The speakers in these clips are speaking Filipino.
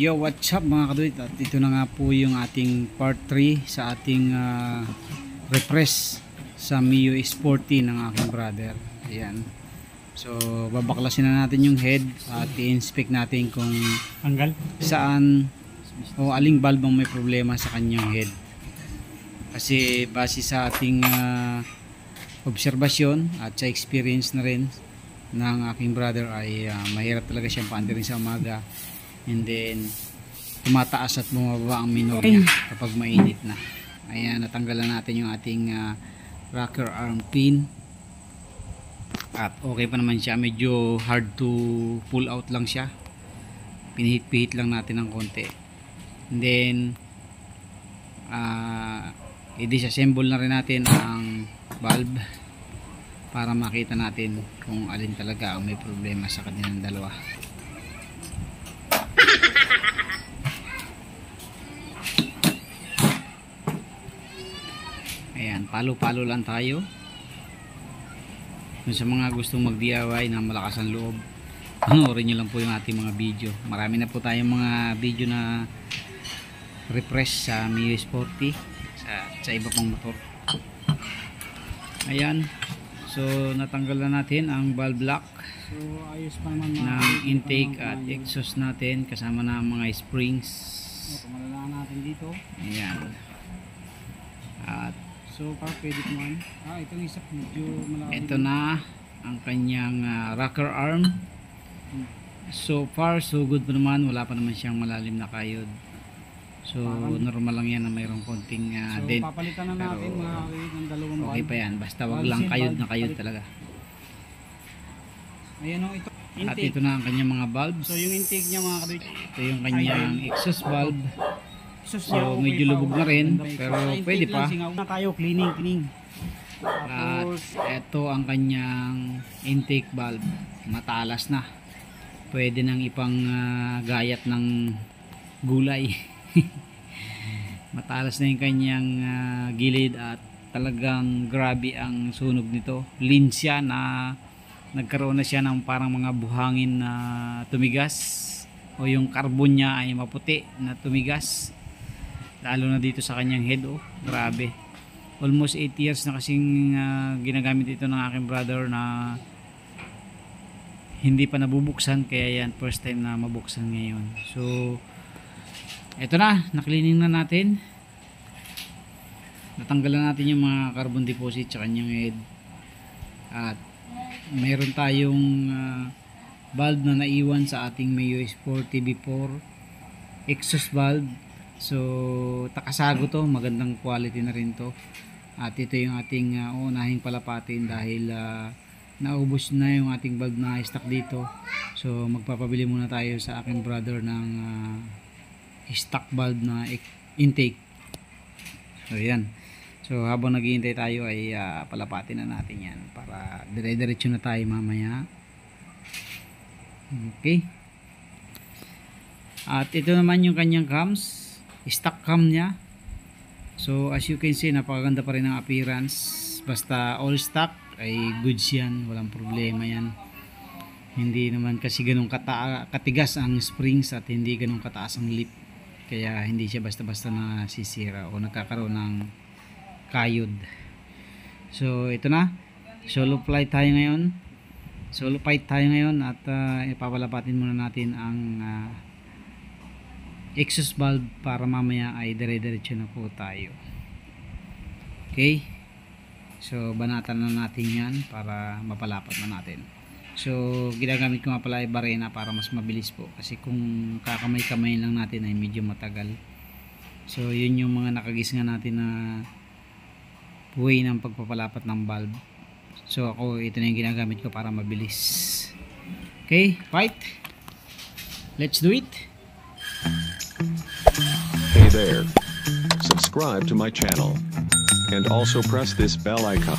Yo, what's up mga kaduit? At ito na nga po yung ating part 3 sa ating refresh sa Mio Sporty ng aking brother. Ayan. So, babaklasin na natin yung head at i-inspect natin kung saan o aling valve ang may problema sa kanyang head. Kasi base sa ating obserbasyon at sa experience na rin ng aking brother ay mahirap talaga siyang paandirin sa umaga. And then tumataas at bumababa ang minor niya kapag mainit na. Ayan, natanggalan natin yung ating rocker arm pin at okay pa naman siya. Medyo hard to pull out lang siya, pinihit-pihit lang natin ng konti. And then i-disassemble na rin natin ang valve para makita natin kung alin talaga ang may problema sa kanilang dalawa. Ayan, palo-palo lang tayo. Kung sa mga gustong mag-DIY na malakas ang loob, panoorin nyo lang po yung ating mga video. Marami na po tayong mga video na refresh sa Mio Sporty sa iba pang motor. Ayan, so natanggal na natin ang valve lock. So ayos pa naman ng intake at exhaust natin kasama na mga springs. Malalaman natin dito. Ayan. At so para pwede naman. Ito yung isa medyo malaki. ito na ang kanyang rocker arm. So far so good pa naman, wala pa naman siyang malalim na kayod. So normal lang yan na mayroong konting so, dent. Papalitan na natin mga kayod ng dalawang okay pa yan, basta wag lang kayod na kayod talaga. Ayan o, ito intake. At ito na ang kanyang mga valves. So yung intake niya mga kayod, ito yung kanyang exhaust valve. So okay, medyo lubog na rin, pero pwede pa. Na tayo cleaning. At ito ang kanyang intake valve, matalas na, pwede nang ipang gayat ng gulay. Matalas na yung kanyang gilid at talagang grabe ang sunog nito. Lean siya na nagkaroon na siya ng parang mga buhangin na tumigas, o yung carbon niya ay maputi na tumigas, lalo na dito sa kanyang head. Grabe, almost 8 years na kasing ginagamit ito ng aking brother na hindi pa nabubuksan, kaya yan first time na mabuksan ngayon. So eto na, na-cleaning na natin, natanggalan natin yung mga carbon deposit sa kanyang head at meron tayong valve na naiwan sa ating Mio Sporty before, exhaust valve. So takasago to, magandang quality na rin to. At ito yung ating unahing palapatin dahil naubos na yung ating valve na stock dito. So magpapabili muna tayo sa aking brother ng stock valve na intake. So yan, so habang naghihintay tayo ay palapatin na natin yan para dire-diretso na tayo mamaya. Okay. At ito naman yung kanyang cams, stock cam niya. So as you can see, napakaganda pa rin ang appearance. Basta all stock ay goods yan, walang problema yan. Hindi naman kasi ganun katigas ang springs at hindi ganun kataas ang lip, kaya hindi siya basta-basta na sisira o nagkakaroon ng kayod. So ito na, solo fight tayo ngayon at ipapalapatin muna natin ang exhaust valve para mamaya ay dire-diretso na po tayo. Okay, so banatan na natin yan para mapalapat na natin. So ginagamit ko nga pala ay barena para mas mabilis po, kasi kung kakamay-kamay lang natin ay medyo matagal. So yun yung mga nakagis nga natin na way ng pagpapalapat ng valve. So ako, ito na yung ginagamit ko para mabilis. Okay, fight, let's do it. Hey there, subscribe to my channel and also press this bell icon.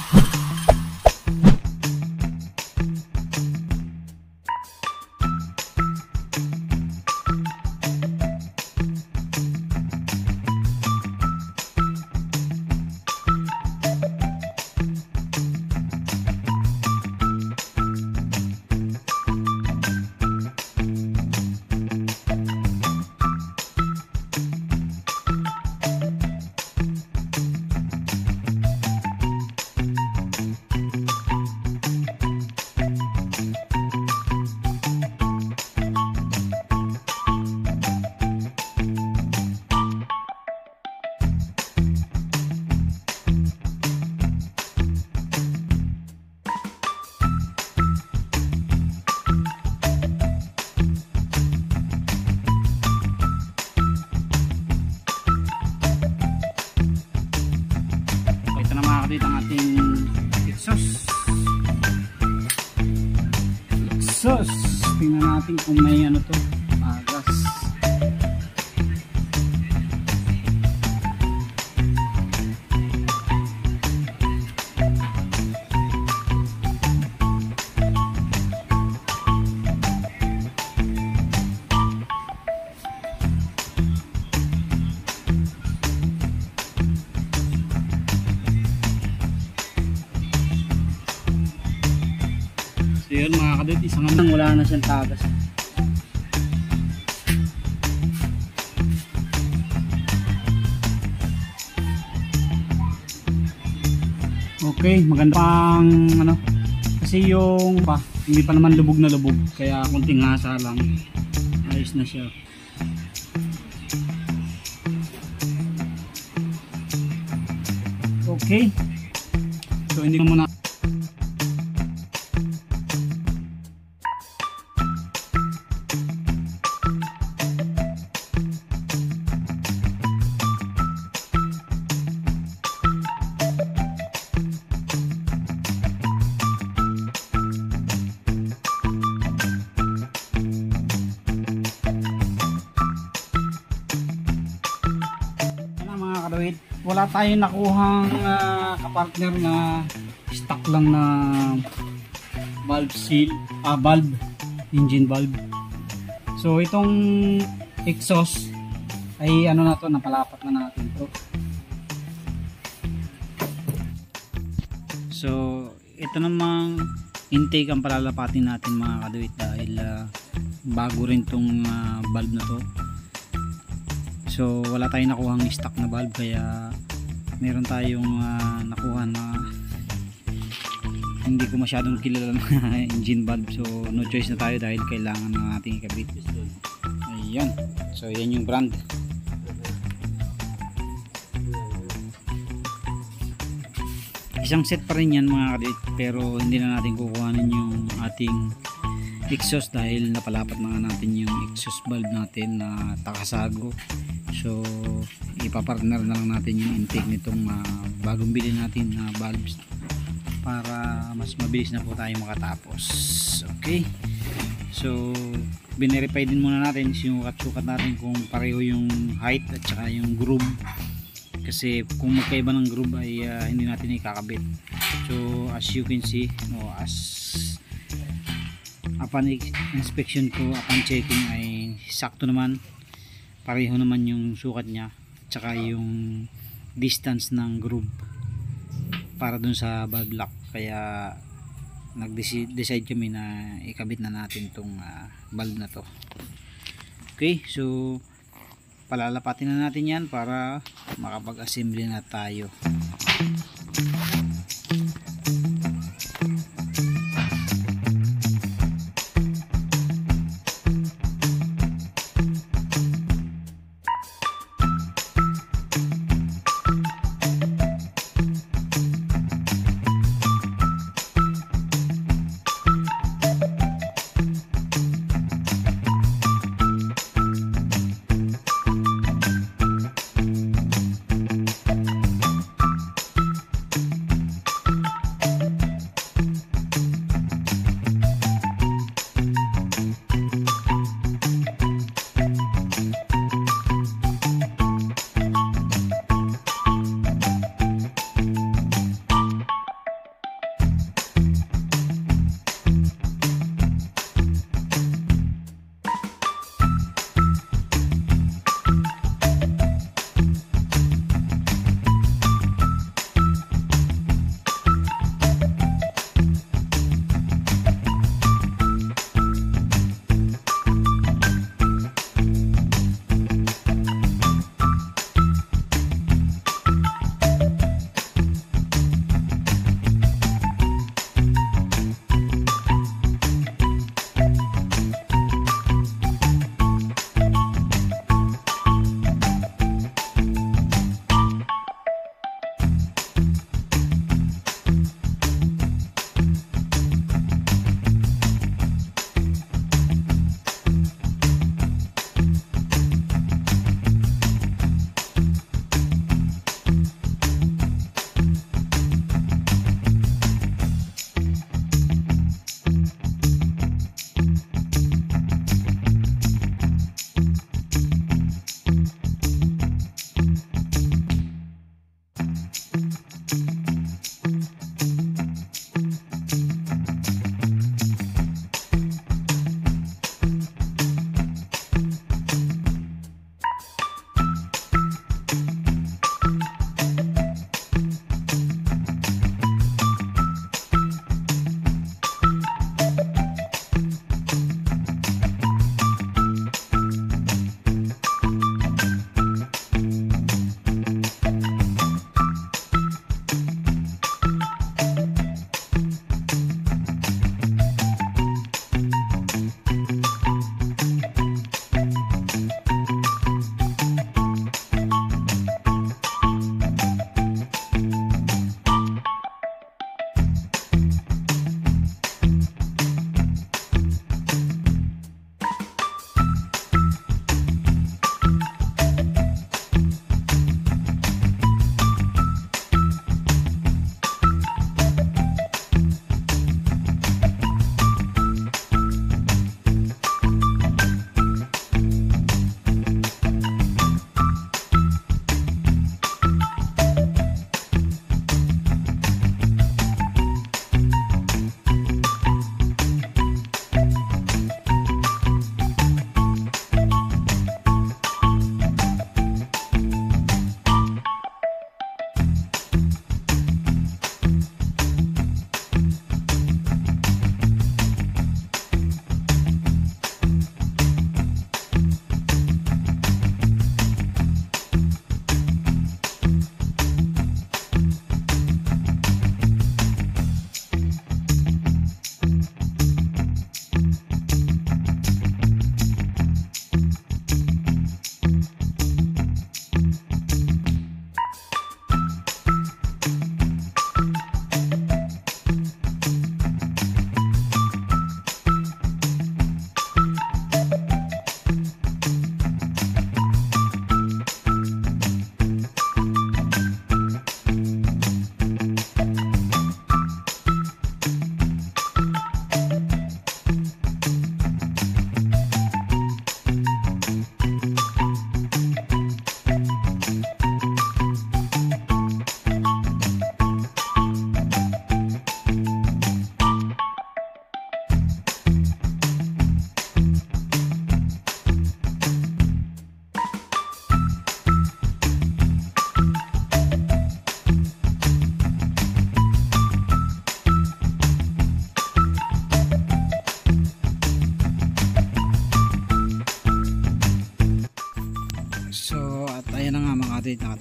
kadit ang ating exhaust. Tingnan natin kung may ano to, gas. So yun mga kadit, isang nang wala na siyang tagas. Okay, maganda pang ano, kasi yung hindi pa naman lubog na lubog, kaya konting hasa lang, ayos na siya. Okay, so hindi na muna. Wala tayong nakuhang kapartner na stock lang na valve seal, valve, engine valve. So itong exhaust ay ano na to, napalapat na natin to. So ito namang intake ang palalapatin natin mga kaduit, dahil bago rin tong valve na to. So wala tayong nakuhang stock na valve, kaya meron tayong nakuha na hindi ko masyadong kilala na engine valve. So no choice na tayo dahil kailangan na natin ikabit. Ayan, so yan yung brand. Isang set pa rin yan mga kadit, pero hindi na natin kukuhanin yung ating exhaust dahil napalapat na natin yung exhaust valve natin na takasago. So ipapartner na lang natin yung intake nitong bagong bili natin na valves para mas mabilis na po tayo makatapos. Okay, so binerify din muna natin, sinukat-sukat natin kung pareho yung height at saka yung groove, kasi kung magkaiba ng groove ay hindi natin ikakabit. So as you can see, as upon inspection ko, upon checking, ay sakto naman, pareho naman yung sukat niya tsaka yung distance ng groove para dun sa valve lock. Kaya nag-decide kami na ikabit na natin tong valve na to. Okay, so palalapatin na natin yan para makapag-assembly na tayo.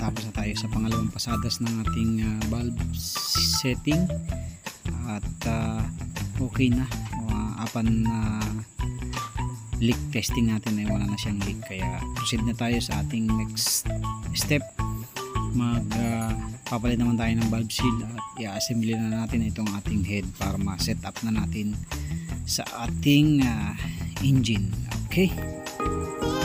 nakatapos na tayo sa pangalawang pasadas ng ating valve setting at okay na. Apan leak testing natin ay wala na siyang leak, kaya proceed na tayo sa ating next step. Papalit naman tayo ng valve seal at i-assembly na natin itong ating head para ma-set up na natin sa ating engine. Okay.